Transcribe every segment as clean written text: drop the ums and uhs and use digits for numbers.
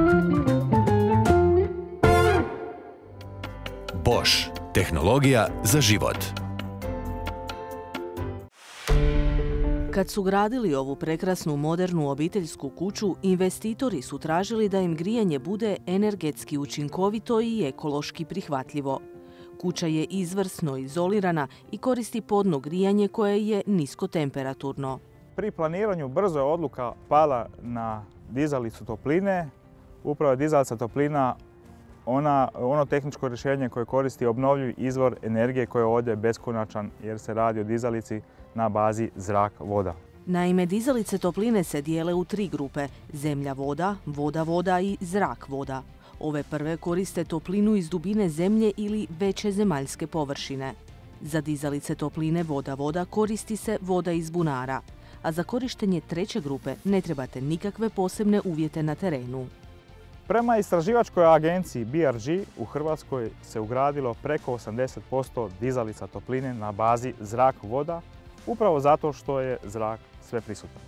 Bosch. Tehnologija za život. Kad su gradili ovu prekrasnu modernu obiteljsku kuću, investitori su tražili da im grijanje bude energetski učinkovito i ekološki prihvatljivo. Kuća je izvrsno izolirana i koristi podno grijanje koje je niskotemperaturno. Pri planiranju brzo je odluka pala na dizalicu topline. Upravo je dizalica toplina ono tehničko rješenje koje koristi obnovljivi izvor energije koji je ovdje beskonačan jer se radi o dizalici na bazi zrak-voda. Naime, dizalice topline se dijele u 3 grupe: zemlja-voda, voda-voda i zrak-voda. Ove prve koriste toplinu iz dubine zemlje ili veće zemaljske površine. Za dizalice topline voda-voda koristi se voda iz bunara, a za korištenje treće grupe ne trebate nikakve posebne uvjete na terenu. Prema istraživačkoj agenciji BRG u Hrvatskoj se ugradilo preko 80% dizalica topline na bazi zrak-voda, upravo zato što je zrak sve prisutan.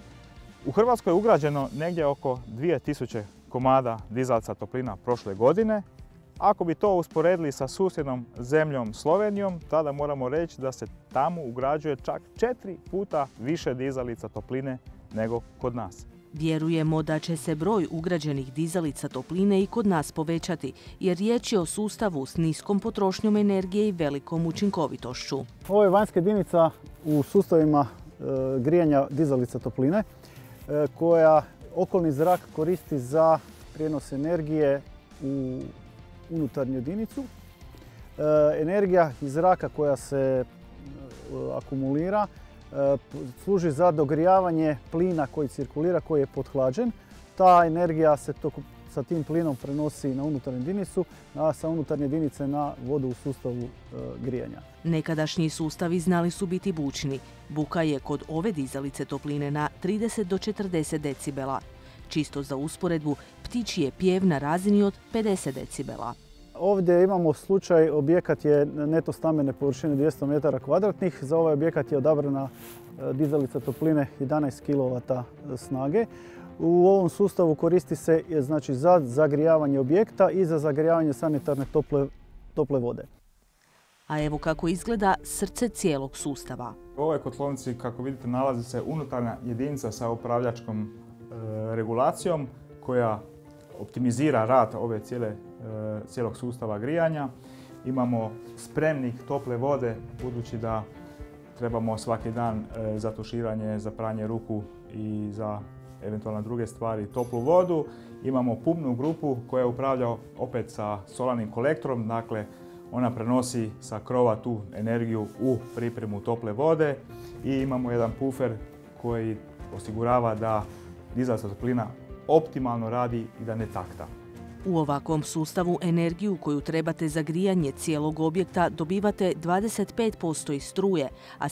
U Hrvatskoj je ugrađeno negdje oko 2000 komada dizalica toplina prošle godine. Ako bi to usporedili sa susjednom zemljom Slovenijom, tada moramo reći da se tamo ugrađuje čak 4 puta više dizalica topline nego kod nas. Vjerujemo da će se broj ugrađenih dizalica topline i kod nas povećati, jer riječ je o sustavu s niskom potrošnjom energije i velikom učinkovitošću. Ovo je vanjska jedinica u sustavima grijanja dizalica topline, koja okolni zrak koristi za prijenos energije u unutarnju jedinicu. Energija iz zraka koja se akumulira služi za dogrijavanje plina koji cirkulira, koji je pothlađen. Ta energija se sa tim plinom prenosi na unutarnju jedinicu, a sa unutarnje jedinice na vodu u sustavu grijanja. Nekadašnji sustavi znali su biti bučni. Buka je kod ove dizalice topline na 30 do 40 decibela. Čisto za usporedbu, ptičji je pjev na razini od 50 decibela. Ovdje imamo slučaj, objekat je neto stambene površine 200 metara kvadratnih. Za ovaj objekat je odabrana dizalica topline 11 kW snage. U ovom sustavu koristi se znači, za zagrijavanje objekta i za zagrijavanje sanitarne tople vode. A evo kako izgleda srce cijelog sustava. U ovoj kotlovnici, kako vidite, nalazi se unutarnja jedinica sa upravljačkom regulacijom koja optimizira rad ove cijelog sustava grijanja. Imamo spremnik tople vode, budući da trebamo svaki dan za tuširanje, za pranje ruku i za eventualno druge stvari toplu vodu. Imamo pumpnu grupu koja upravlja opet sa solarnim kolektorom, dakle ona prenosi sa krova tu energiju u pripremu tople vode i imamo jedan pufer koji osigurava da dizalica toplina optimalno radi i da ne takta. U ovakvom sustavu energiju koju trebate za grijanje cijelog objekta dobivate 25% iz struje, a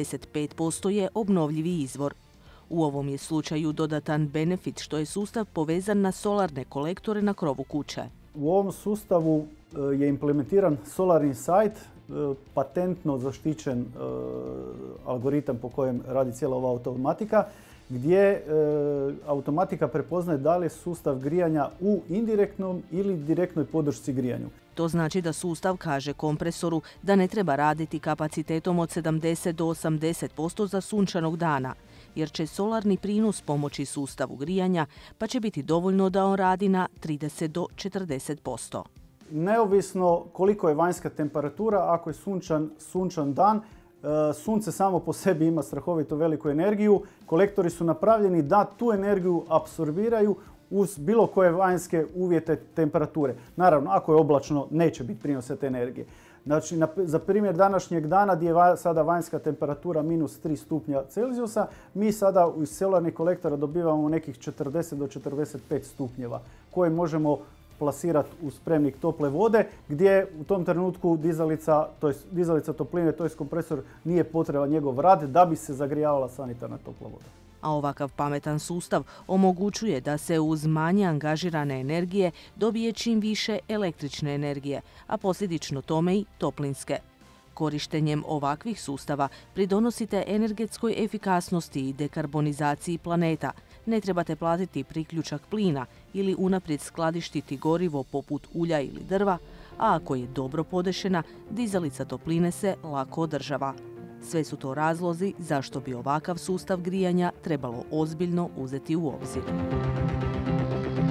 75% je obnovljivi izvor. U ovom je slučaju dodatan benefit što je sustav povezan na solarne kolektore na krovu kuće. U ovom sustavu je implementiran Solar Insight, patentno zaštićen algoritam po kojem radi cijela ova automatika, gdje automatika prepoznaje da li je sustav grijanja u indirektnom ili direktnoj podršci grijanju. To znači da sustav kaže kompresoru da ne treba raditi kapacitetom od 70 do 80% za sunčanog dana, jer će solarni prinos pomoći sustavu grijanja, pa će biti dovoljno da on radi na 30 do 40%. Neovisno koliko je vanjska temperatura, ako je sunčan dan, sunce samo po sebi ima strahovito veliku energiju. Kolektori su napravljeni da tu energiju apsorbiraju uz bilo koje vanjske uvjete temperature. Naravno, ako je oblačno, neće biti prinosa te energije. Znači, za primjer današnjeg dana gdje je sada vanjska temperatura minus 3 stupnja Celzijusa, mi sada iz solarnih kolektora dobivamo nekih 40 do 45 stupnjeva koje možemo plasirati u spremnik tople vode, gdje u tom trenutku dizalica topline, to je kompresor, nije potreban njegov rad da bi se zagrijavala sanitarna topla voda. A ovakav pametan sustav omogućuje da se uz manje angažirane energije dobije čim više električne energije, a posljedično tome i toplinske. Korištenjem ovakvih sustava pridonosite energetskoj efikasnosti i dekarbonizaciji planeta, Ne trebate platiti priključak plina ili unaprijed skladištiti gorivo poput ulja ili drva, a ako je dobro podešena, dizalica topline se lako održava. Sve su to razlozi zašto bi ovakav sustav grijanja trebalo ozbiljno uzeti u obzir.